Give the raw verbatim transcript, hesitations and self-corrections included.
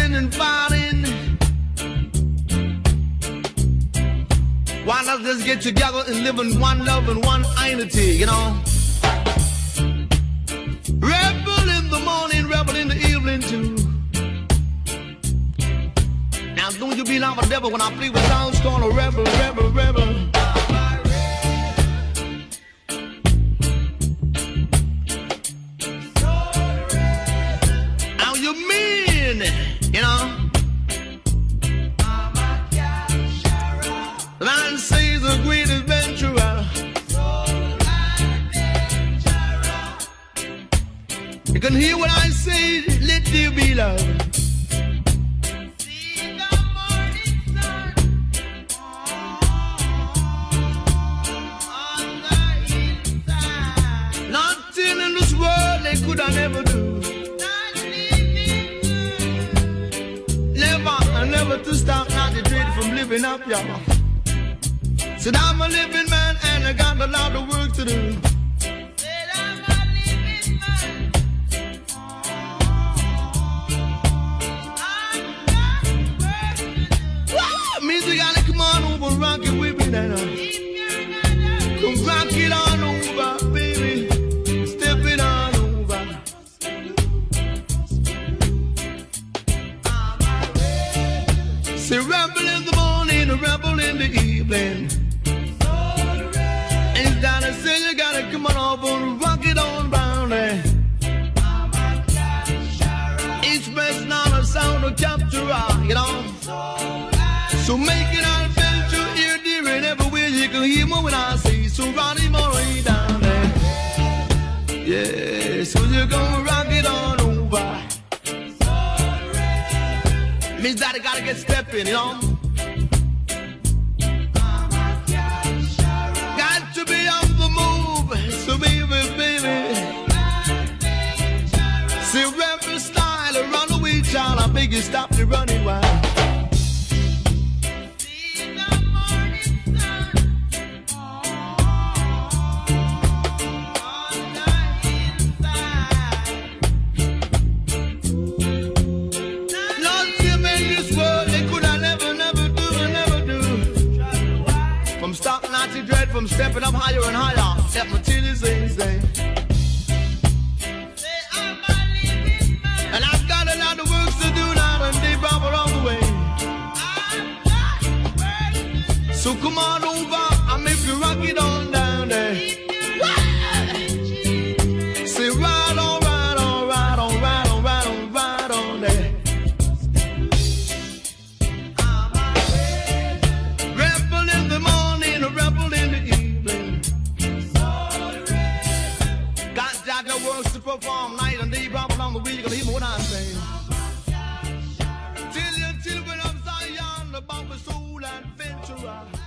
fighting and fighting. Why not just get together and live in one love and one unity, you know? Rebel in the morning, rebel in the evening too. Now don't you be like the devil when I play with sounds called a rebel, rebel, rebel. Now you mean, you know? The man says the great adventurer. You can hear what I say, let there be love. Nothing in this world they could I never do. Never, never to stop, not to dread from living up, y'all. Said I'm a living man and I got a lot of work to do. Said I'm a living man. I got work to do. Wow, means we gotta come on over, rock it with me now. Come rock it on over, baby. Step it on over. Say rebel in the morning, a rebel in the evening. Ain't that I say you gotta come on over and rock it on round there. Each person on a sound of capture, you know. So make it an adventure here, dear, and everywhere you can hear me when I say so. Ronnie Murray down there. Yeah, so you're gonna rock it on over. Means that I gotta get stepping, you know. Got to be on the move, so baby, baby. See rebel style, a runaway child, I beg you stop the running wild. From stepping up higher and higher, step my titties and say, I'm a living man. And I've got a lot of work to do now, and they brought along the way. I've got work to do. So come on over, I'll make you rock it on down there. Say right on, right on, right on, right on, right on, right on there. Rebel in the morning, a rebel in the evening. Got Jack that works to perform night and day, problem on the week, gonna hear what I'm saying. Till you, till when I'm Zion, the bomb soul adventurer.